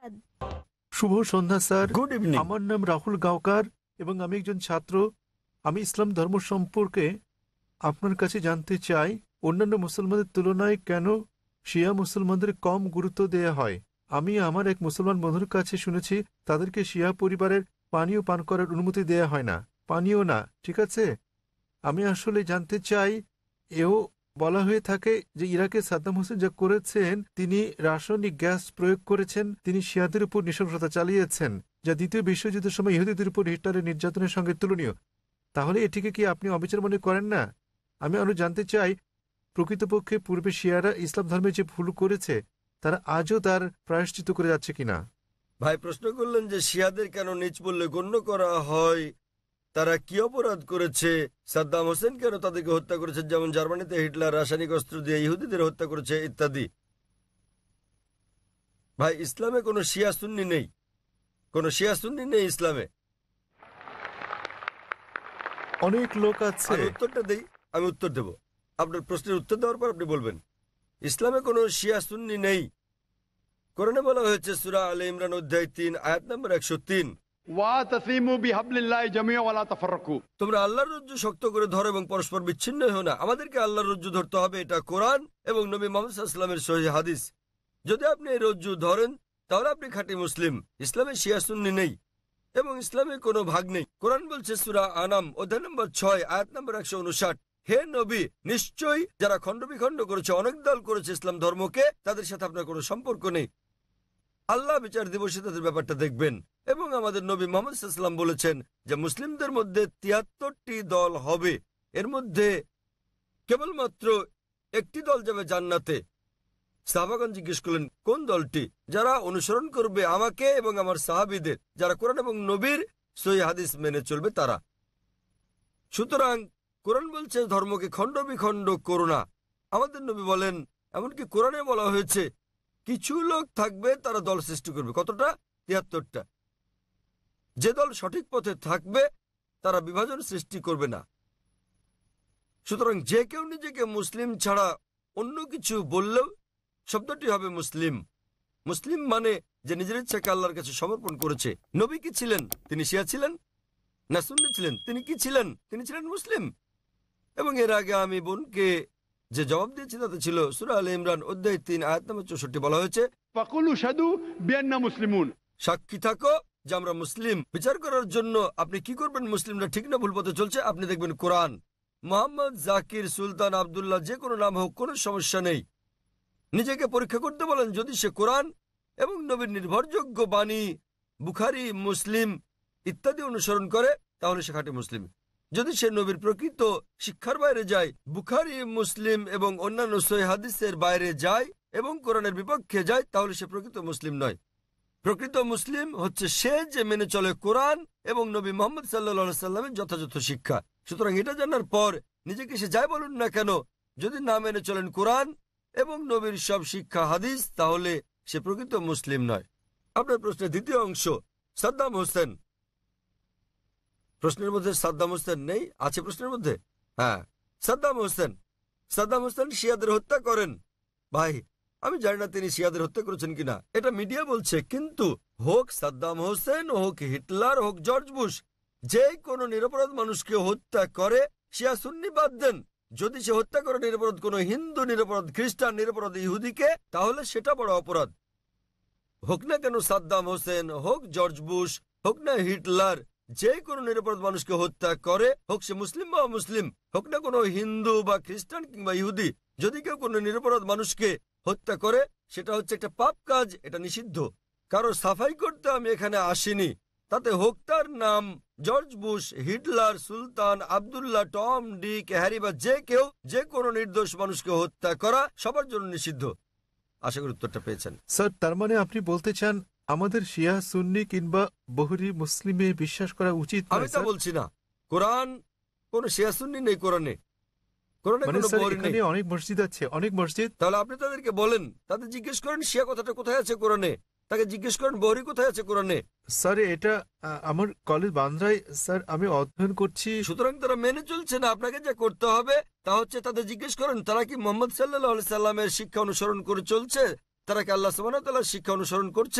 শুভ সন্ধ্যা sir. Good evening. আমার নাম রাহুল গাওকার এবং আমি একজন ছাত্র। আমি ইসলাম ধর্ম সম্পর্কে আপনার কাছে জানতে চাই, অন্যান্য মুসলমানদের তুলনায় কেন শিয়া মুসলমানদের কম গুরুত্ব দেয়া হয়। আমি আমার এক মুসলমান বন্ধুর কাছে শুনেছি তাদেরকে শিয়া পরিবারের পানীয় পান করার অনুমতি দেয়া হয় না, পানীয় না, ঠিক আছে। আমি আসলে জানতে চাই, এও বলা হয়ে থাকে যে ইরাকে সাদ্দাম হোসেন যা করেছেন, তিনি রাসায়নিক গ্যাস প্রয়োগ করেছেন, তিনি শিয়াদের উপর নৃশংসতা চালিয়েছেন, যা দ্বিতীয় বিশ্বযুদ্ধের সময় ইহুদিদের উপর হিটলারের নির্যাতনের সঙ্গে তুলনীয়। তাহলে এটিকে কি আপনি অবিচার মনে করেন না? আমি আরো জানতে চাই, প্রকৃতপক্ষে পূর্বে শিয়ারা ইসলাম ধর্মে যে ভুল করেছে তারা আজও তার প্রায়শ্চিত্ত করে যাচ্ছে কিনা। ভাই প্রশ্ন করলেন যে শিয়াদের কেন নিচ বললে গণ্য করা হয়, তারা কি অপরাধ করেছে, সাদ্দাম হোসেন কেন তাদেরকে হত্যা করেছে, যেমন জার্মানিতে হিটলার রাসায়নিক অস্ত্র দিয়ে ইহুদিদের হত্যা করেছে ইত্যাদি। ভাই ইসলামে কোনো শিয়া সুন্নি নেই, কোনো শিয়া সুন্নি নেই ইসলামে। অনেক লোক আছে। আমি উত্তরটা দেই, আমি উত্তর দেব। আপনার প্রশ্নের উত্তর দেওয়ার পর আপনি বলবেন। ইসলামে কোনো শিয়া সুন্নি নেই। কোরআনে বলা হয়েছে সূরা আলে ইমরান অধ্যায় 3 আয়াত নম্বর 103, তোমরা আল্লাহর রজ্জু শক্ত করে ধরো এবং পরস্পর বিচ্ছিন্ন হও না। আমাদেরকে আল্লাহর রজ্জু ধরতে হবে, এটা কোরআন এবং নবী মুহাম্মদ সাল্লাল্লাহু আলাইহি ওয়াসাল্লামের সহিহ হাদিস। যদি আপনি এই রজ্জু ধরেন তাহলে আপনি খাঁটি মুসলিম। ইসলামে শিয়া সুন্নি নেই এবং ইসলামে কোনো ভাগ নেই। কোরআন বলছে সূরা আনাম অধ্যায় নম্বর 6 আয়াত নম্বর 159, হে নবী, নিশ্চয়ই যারা খণ্ড বিখণ্ড করেছে, অনেক দল করেছে ইসলাম ধর্মকে, তাদের সাথে আপনার কোনো সম্পর্ক নেই। আল্লাহ বিচার দিবসে তাদের ব্যাপারটা দেখবেন। এবং আমাদের নবী মুহাম্মদ সাল্লাল্লাহু আলাইহি ওয়াসাল্লাম বলেছেন যে মুসলিমদের মধ্যে 73টি দল হবে, এর মধ্যে কেবলমাত্র একটি দল যাবে জান্নাতে। সাহাবাগণ জিজ্ঞেস করলেন কোন দলটি? যারা অনুসরণ করবে আমাকে এবং আমার সাহাবীদের, যারা কোরআন এবং নবীর সহিহ হাদিস মেনে চলবে তারা। সুতরাং কোরআন বলছে ধর্মকে খণ্ড বিখণ্ড করো না। আমাদের নবী বলেন, এমনকি কোরআনে বলা হয়েছে কিছু লোক থাকবে তারা দল সৃষ্টি করবে। কতটা? 73টা। যে দল সঠিক পথে থাকবে তারা বিভাজন সৃষ্টি করবে না। সুতরাং যে কেউ নিজেকে মুসলিম ছাড়া অন্য কিছু বললেও শব্দটি হবে মুসলিম। মুসলিম মানে যে নিজের ইচ্ছাকে আল্লাহর কাছে সমর্পণ করেছে। নবী কি ছিলেন? তিনি শিয়া ছিলেন না সুন্নি ছিলেন? তিনি কি ছিলেন? তিনি ছিলেন মুসলিম। এবং এর আগে আমি বোনকে যে জবাব দিয়েছি তাতে ছিল সূরা আলে ইমরান অধ্যায় 3 আয়াত নম্বর 64 বলা হয়েছে, ফাকুলু শাদু বিআন্না মুসলিমুন, সাক্ষী থাকো যে আমরা মুসলিম। বিচার করার জন্য আপনি কি করবেন মুসলিমরা ঠিক না ভুল পথে চলছে? আপনি দেখবেন কোরআন। মোহাম্মদ, জাকির, সুলতান, আব্দুল্লাহ, যে কোনো নাম হোক, কোনো সমস্যা নেই। নিজেকে পরীক্ষা করতে বলেন। যদি সে কোরআন এবং নবীর নির্ভরযোগ্য বাণী বুখারী, মুসলিম ইত্যাদি অনুসরণ করে তাহলে সে খাঁটি মুসলিম। যদি সে নবীর প্রকৃত শিক্ষার বাইরে যায়, বুখারী, মুসলিম এবং অন্যান্য সহিহ হাদিসের বাইরে যায় এবং কোরআনের বিপক্ষে যায়, তাহলে সে প্রকৃত মুসলিম নয়। প্রকৃত মুসলিম হচ্ছে সে যে মেনে চলে কোরআন এবং নবী মুহাম্মদ সাল্লাল্লাহু আলাইহি সাল্লামের যথাযথ শিক্ষা। সুতরাং এটা জানার পর নিজেকে সে যাই বলুন না কেন, যদি না মেনে চলেন কোরআন এবং নবীর সব শিক্ষা হাদিস, তাহলে সে প্রকৃত মুসলিম নয়। আপনার প্রশ্নের দ্বিতীয় অংশ, সাদ্দাম হোসেন। প্রশ্নের মধ্যে সাদ্দাম হোসেন নেই? আছে প্রশ্নের মধ্যে? হ্যাঁ, সাদ্দাম হোসেন। সাদ্দাম হোসেন শিয়াদের হত্যা করেন। ভাই আমি জানি না তিনি শিয়াদের হত্যা করেছেন কিনা, এটা মিডিয়া বলছে। কিন্তু হোক সাদ্দাম হোসেন, হোক হিটলার, হোক জর্জ বুশ, যে কোনো নিরপরাধ মানুষকে হত্যা করে, শিয়া সুন্নি বাদ দেন, যদি সে হত্যা করে নিরপরাধ কোনো হিন্দু, নিরপরাধ খ্রিস্টান, নিরপরাধ ইহুদিকে, তাহলে সেটা বড় অপরাধ। হোক না কেন সাদ্দাম হোসেন, হোক জর্জ বুশ, হোক না হিটলার, যে কোনো নিরপরাধ মানুষকে হত্যা করে, হোক সে মুসলিম বা অমুসলিম, হোক না কোনো হিন্দু বা খ্রিস্টান কিংবা ইহুদি, যদি কেউ কোনো নিরপরাধ মানুষকে হত্যা করে, সেটা হচ্ছে একটা পাপ কাজ, এটা নিষিদ্ধ। কারো সাফাই করতে আমি এখানে আসিনি। তাতে হোক তার নাম George Bush, Hitler, Sultan, Abdullah, Tom, Dick, Harry বা যে কেউ, যে কোনো নির্দোষ মানুষকে হত্যা করা সবার জন্য নিষিদ্ধ। আশা করি উত্তরটা পেয়েছেন। স্যার, তার মানে আপনি বলতে চান আমাদের শিয়া সুন্নি কিংবা বহুরি মুসলিমে বিশ্বাস করা উচিত? আমি তা বলছি না। কোরআন কোন শিয়া সুন্নি নেই কোরআনে। কোরআনে কোনো বহুরি নেই। অনেক মসজিদ আছে, অনেক মসজিদ। তাহলে আপনি তাদেরকে বলেন, তাদের জিজ্ঞেস করেন শিয়া কথাটা কোথায় আছে কোরআনে, তাকে জিজ্ঞেস করেন বহুরি কোথায় আছে কোরআনে। স্যার এটা আমার কলেজ বান্দ্রায় স্যার আমি অধ্যয়ন করছি। সুতরাং তারা মেনে চলছে না। আপনাকে যা করতে হবে তা হচ্ছে তাদের জিজ্ঞেস করেন তারা কি মুহাম্মদ সাল্লাল্লাহু আলাইহি সাল্লামের শিক্ষা অনুসরণ করে চলছে, তারা কি আল্লাহ সুবহানাহু ওয়া তাআলার শিক্ষা অনুসরণ করছে।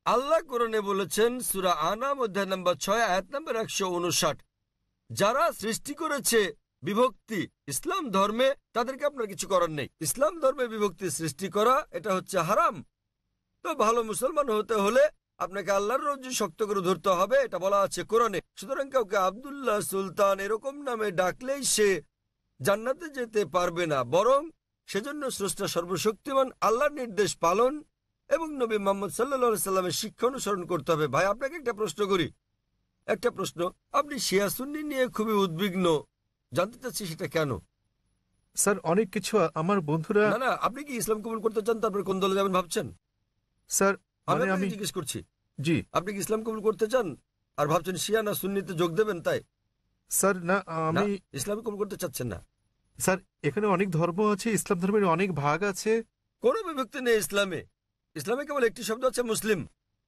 আল্লাহ কোরআনে বলেছেন সূরা আনাম অধ্যায় নম্বর 6 আয়াত নম্বর 159, যারা সৃষ্টি করেছে বিভক্তি ইসলাম ধর্মে, তাদেরকে আপনার কিছু করার নেই। ইসলাম ধর্মে বিভক্তি সৃষ্টি করা এটা হচ্ছে হারাম। তো ভালো মুসলমান হতে হলে আপনাকে আল্লাহর রজ্জু শক্ত করে ধরতে হবে, এটা বলা আছে কোরআনে। সুতরাং কাউকে আব্দুল্লাহ, সুলতান এরকম নামে ডাকলেই সে জান্নাতে যেতে পারবে না, বরং সেজন্য স্রষ্টা সর্বশক্তিমান আল্লাহর নির্দেশ পালন এবং নবী মুহাম্মদ সাল্লাল্লাহু আলাইহি সাল্লামের শিক্ষা অনুসরণ করতে হবে। ভাই, আপনাকে একটা প্রশ্ন করি, একটা প্রশ্ন। আপনি শিয়া সুন্নি নিয়ে খুবই উদ্বিগ্ন, জানতে চাচ্ছি সেটা কেন? স্যার অনেক কিছু আমার বন্ধুরা। না না, আপনি কি ইসলাম কবুল করতে চান? তারপরে কোন দলে যাবেন ভাবছেন? স্যার আমি মানে আপনাকে আমি জিজ্ঞেস করছি, জি আপনি কি ইসলাম কবুল করতে চান আর ভাবছেন শিয়া না সুন্নিতে যোগ দেবেন? তাই স্যার না না, আমি ইসলাম কবুল করতে চাচ্ছেন না। স্যার এখানে অনেক ধর্ম আছে, ইসলাম ধর্মের অনেক ভাগ আছে। কোনো বিভক্তি নেই ইসলামে। ইসলামে কেবল একটি শব্দ আছে, মুসলিম।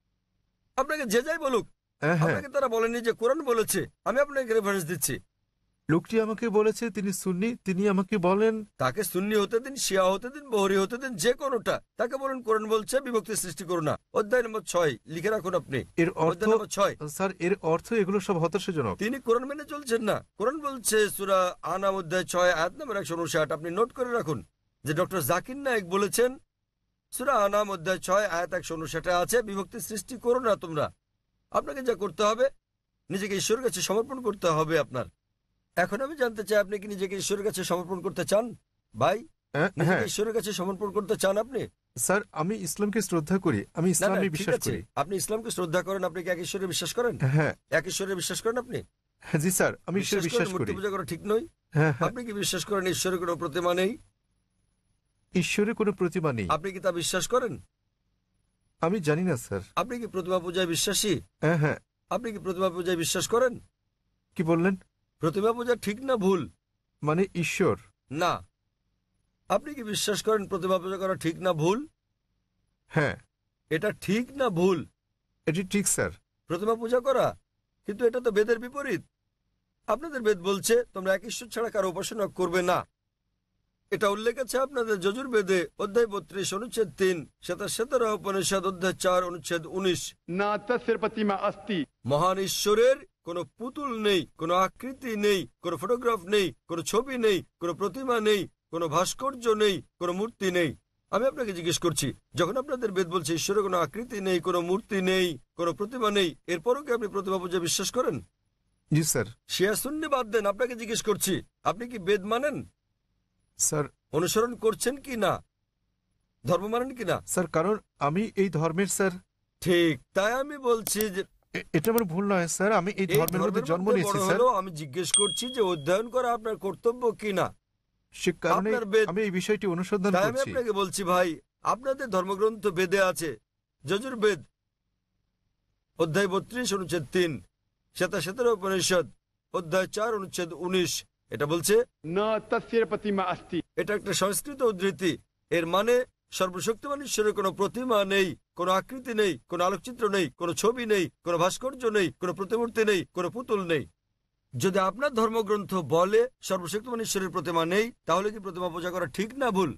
আপনাকে যে যাই বলুক, হ্যাঁ হ্যাঁ, আপনাকে তারা বলেনি যে কোরআন বলেছে। আমি আপনাকে রেফারেন্স দিচ্ছি। লোকটি আমাকে বলেছে তিনি সুন্নি, তিনি আমাকে বলেন তাকে সুন্নি হতে দিন, শিয়া হতে দিন, বহরি হতে দিন, যে কোনোটা। তাকে বলুন কোরআন বলছে বিভক্তি সৃষ্টি করো না। অধ্যায় নম্বর 6 লিখে রাখুন আপনি। এর অর্থ অধ্যায় নম্বর 6। স্যার এর অর্থ এগুলো সব হতাশাজনক। তিনি কোরআন মেনে চলছেন না। কোরআন বলছে সূরা আনাম অধ্যায় 6 আয়াত নম্বর 159, আপনি নোট করে রাখুন যে ডক্টর জাকির নায়েক বলেছেন সূরা আনাম অধ্যায় 6 আয়াত 159 আছে বিভক্তি সৃষ্টি করো না তোমরা। আপনাকে যা করতে হবে, নিজেকে ঈশ্বরের কাছে সমর্পণ করতে হবে আপনার। এখন আমি জানতে চাই, আপনি কি নিজেকে ঈশ্বরের কাছে সমর্পণ করতে চান? ভাই, হ্যাঁ নিজেকে হ্যাঁ, ঈশ্বরের কাছে সমর্পণ করতে চান আপনি? স্যার আমি ইসলামকে শ্রদ্ধা করি, আমি না না, ইসলামে ঠিক বিশ্বাস আছে, করি। আপনি ইসলামকে শ্রদ্ধা করেন, আপনি কি এক ঈশ্বরে বিশ্বাস করেন? হ্যাঁ এক ঈশ্বরে বিশ্বাস করেন আপনি? হ্যাঁ, জি স্যার আমি ঈশ্বরে বিশ্বাস মূর্তি করি। পূজা করা ঠিক নয়? হ্যাঁ হ্যাঁ, আপনি কি বিশ্বাস করেন ঈশ্বরের কোনো প্রতিমা নেই? ঈশ্বরের কোনো প্রতিমা নেই। আপনি কি তা বিশ্বাস করেন? আমি জানি না স্যার। আপনি কি প্রতিমা পূজায় বিশ্বাসী? হ্যাঁ হ্যাঁ, আপনি কি প্রতিমা পূজায় বিশ্বাস করেন? কি বললেন? প্রতিমা পূজা ঠিক না ভুল? মানে ঈশ্বর? না। আপনি কি বিশ্বাস করেন প্রতিমা পূজা করা ঠিক না ভুল? হ্যাঁ এটা ঠিক না ভুল? এটি ঠিক স্যার। প্রতিমা পূজা করা, কিন্তু এটা তো বেদের বিপরীত। আপনাদের বেদ বলছে তোমরা এক ঈশ্বর ছাড়া কারো উপাসনা করবে না। এটা উল্লেখ আছে আপনাদের যজুর্বেদে অধ্যায় 32 অনুচ্ছেদ 3, শ্বেতাশ্বেতারা উপনিষদ অধ্যায় 4 অনুচ্ছেদ 19। না তস্য প্রতিমা অস্তি। মহান ঈশ্বরের কোনো পুতুল নেই, কোনো আকৃতি নেই, কোনো ফটোগ্রাফ নেই, কোনো ছবি নেই, কোনো প্রতিমা নেই, কোনো ভাস্কর্য নেই, কোনো মূর্তি নেই। আমি আপনাকে জিজ্ঞেস করছি, যখন আপনাদের বেদ বলছে ঈশ্বরের কোনো আকৃতি নেই, কোনো মূর্তি নেই, কোনো প্রতিমা নেই, এরপরও কি আপনি প্রতিমা পূজা বিশ্বাস করেন? জি স্যার। শিয়া সুন্নি বাদ দেন, আপনাকে জিজ্ঞেস করছি, আপনি কি বেদ মানেন? স্যার অনুসরণ করছেন কি না? ধর্ম মানেন কি না? স্যার কারণ আমি এই ধর্মের স্যার। ঠিক, তাই আমি বলছি যে এটা আমার ভুল নয় স্যার, আমি এই এই ধর্মের মধ্যে ধর্মের জন্ম মধ্যে নিয়েছি বড় স্যার। হলেও আমি জিজ্ঞেস করছি যে অধ্যয়ন করা আপনার কর্তব্য কি না। সে কারণে আপনার বেদ, আমি এই বিষয়টি অনুসন্ধান তাই আমি করছি। আপনাকে বলছি ভাই, আপনাদের ধর্মগ্রন্থ বেদে আছে, যজুর্বেদ অধ্যায় 32 অনুচ্ছেদ 3, শ্বেতাশ্বেতারা উপনিষদ অধ্যায় 4 অনুচ্ছেদ 19। এটা বলছে, না তস্য প্রতিমা অস্তি। এটা একটা সংস্কৃত উদ্ধৃতি। এর মানে সর্বশক্তিমান ঈশ্বরের কোনো প্রতিমা নেই, কোনো আকৃতি নেই, কোনো আলোকচিত্র নেই, কোনো ছবি নেই, কোনো ভাস্কর্য নেই, কোনো প্রতিমূর্তি নেই, কোনো পুতুল নেই। যদি আপনার ধর্মগ্রন্থ বলে সর্বশক্তিমান ঈশ্বরের প্রতিমা নেই, তাহলে কি প্রতিমা পূজা করা ঠিক না ভুল?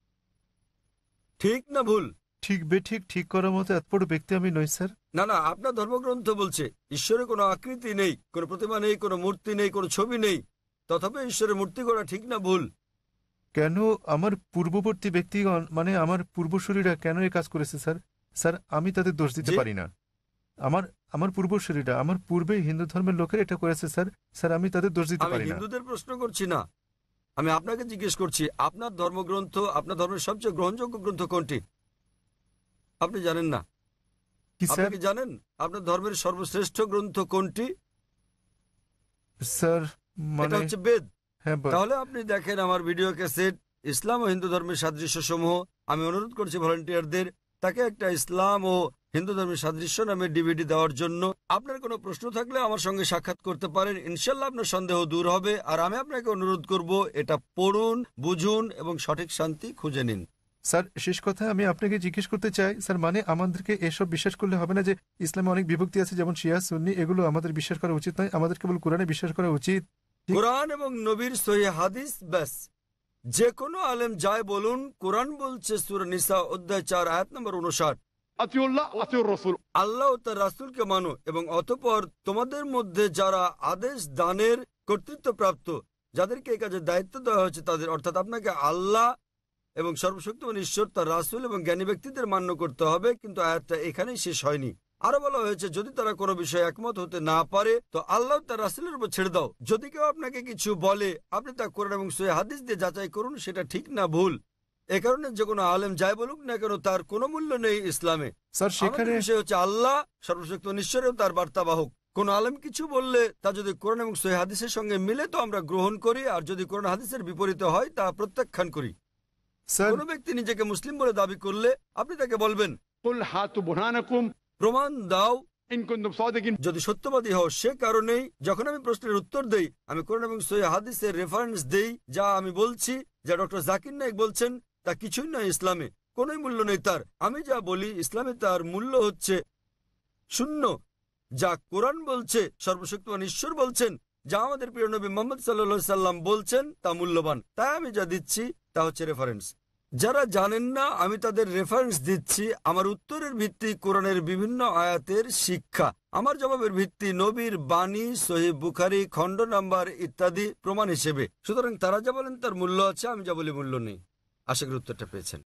ঠিক না ভুল? ঠিক বেঠিক ঠিক করার মতো এত বড় ব্যক্তি আমি নই স্যার। না না, আপনার ধর্মগ্রন্থ বলছে ঈশ্বরের কোনো আকৃতি নেই, কোনো প্রতিমা নেই, কোনো মূর্তি নেই, কোনো ছবি নেই, তথাপি ঈশ্বরের মূর্তি করা ঠিক না ভুল? কেন আমার পূর্ববর্তী ব্যক্তিগণ মানে আমার পূর্বসূরীরা কেন এই কাজ করেছে স্যার? স্যার আমি তাদের দোষ দিতে জি? পারি না। আমার আমার পূর্বসূরীরা, আমার পূর্বে হিন্দু ধর্মের লোকেরা এটা করেছে স্যার। স্যার আমি তাদের দোষ দিতে আমি পারি না। হিন্দুদের প্রশ্ন করছি না, আমি আপনাকে জিজ্ঞেস করছি আপনার ধর্মগ্রন্থ, আপনার ধর্মের সবচেয়ে গ্রহণযোগ্য গ্রন্থ কোনটি? আপনি জানেন না? কি আপনি স্যার? কি জানেন আপনার ধর্মের সর্বশ্রেষ্ঠ গ্রন্থ কোনটি? স্যার এটা মানে হচ্ছে বেদ। হ্যাঁ তাহলে আপনি দেখেন আমার ভিডিও ক্যাসেট ইসলাম ও হিন্দু ধর্মের সাদৃশ্য সমূহ। আমি অনুরোধ করছি ভলান্টিয়ারদের তাকে একটা ইসলাম ও হিন্দু ধর্মের সাদৃশ্য নামে ডিভিডি দেওয়ার জন্য। আপনার কোনো প্রশ্ন থাকলে আমার সঙ্গে সাক্ষাৎ করতে পারেন, ইনশাল্লাহ আপনার সন্দেহ দূর হবে। আর আমি আপনাকে অনুরোধ করব এটা পড়ুন, বুঝুন এবং সঠিক শান্তি খুঁজে নিন। স্যার শেষ কথা আমি আপনাকে জিজ্ঞেস করতে চাই স্যার, মানে আমাদেরকে এসব বিশ্বাস করলে হবে না যে ইসলামে অনেক বিভক্তি আছে যেমন শিয়া সুন্নি, এগুলো আমাদের বিশ্বাস করা উচিত নয়, আমাদের কেবল কোরআনে বিশ্বাস করা উচিত। ঠিক। কোরআন এবং নবীর সহিহ হাদিস ব্যাস। যে কোনো আলেম যায় বলুন, কোরআন বলছে সূরা নিসা অধ্যায় 4 আয়াত নম্বর 59, अतिउल्लाह अतिउर रसूल। আল্লাহ ও তার রাসূলকে মানো এবং অতঃপর তোমাদের মধ্যে যারা আদেশ দানের কর্তৃত্বপ্রাপ্ত, যাদেরকে এই কাজের দায়িত্ব দেওয়া হয়েছে তাদের, অর্থাৎ আপনাকে আল্লাহ এবং সর্বশক্তিমান ঈশ্বর, তার রাসূল এবং জ্ঞানী ব্যক্তিদের মান্য করতে হবে। কিন্তু আয়াতটা এখানেই শেষ হয়নি। আরো বলা হয়েছে যদি তারা কোনো বিষয়ে একমত হতে না পারে তো আল্লাহ তার রাসূলের উপর ছেড়ে দাও। যদি কেউ আপনাকে কিছু বলে আপনি তা কোরআন এবং সহিহ হাদিস দিয়ে যাচাই করুন সেটা ঠিক না ভুল। এ কারণে যে কোনো আলেম যাই বলুক না কেন তার কোনো মূল্য নেই ইসলামে। স্যার আমাদের সেখানে বিষয় হচ্ছে আল্লাহ সর্বশক্তিমান ঈশ্বর এবং তার বার্তাবাহক। কোন আলেম কিছু বললে তা যদি কোরআন এবং সহিহ হাদিসের সঙ্গে মিলে তো আমরা গ্রহণ করি, আর যদি কোরআন হাদিসের বিপরীতে হয় তা প্রত্যাখ্যান করি। স্যার কোন ব্যক্তি নিজেকে মুসলিম বলে দাবি করলে আপনি তাকে বলবেন कुल हातु बुरहानकुम প্রমাণ দাও इन कुंतुम सादिकिन। যদি সত্যবাদী হও। সে কারণেই যখন আমি প্রশ্নের উত্তর দেই আমি কোরআন এবং সহিহ হাদিসের রেফারেন্স দেই। যা আমি বলছি, যা ডক্টর জাকির নাইক বলছেন তা কিছুই নয় ইসলামে, কোনোই মূল্য নেই তার। আমি যা বলি ইসলামে তার মূল্য হচ্ছে শূন্য। যা কোরআন বলছে, সর্বশক্তিমান ঈশ্বর বলছেন, যা আমাদের প্রিয় নবী মুহাম্মদ সাল্লাল্লাহু আলাইহি সাল্লাম বলছেন তা মূল্যবান। তাই আমি যা দিচ্ছি তা হচ্ছে রেফারেন্স। যারা জানেন না আমি তাদের রেফারেন্স দিচ্ছি। আমার উত্তরের ভিত্তি কোরআনের বিভিন্ন আয়াতের শিক্ষা, আমার জবাবের ভিত্তি নবীর বাণী, সহিহ বুখারী খণ্ড নাম্বার ইত্যাদি প্রমাণ হিসেবে। সুতরাং তারা যা বলেন তার মূল্য আছে, আমি যা বলি মূল্য নেই। আশা করি উত্তরটা পেয়েছেন।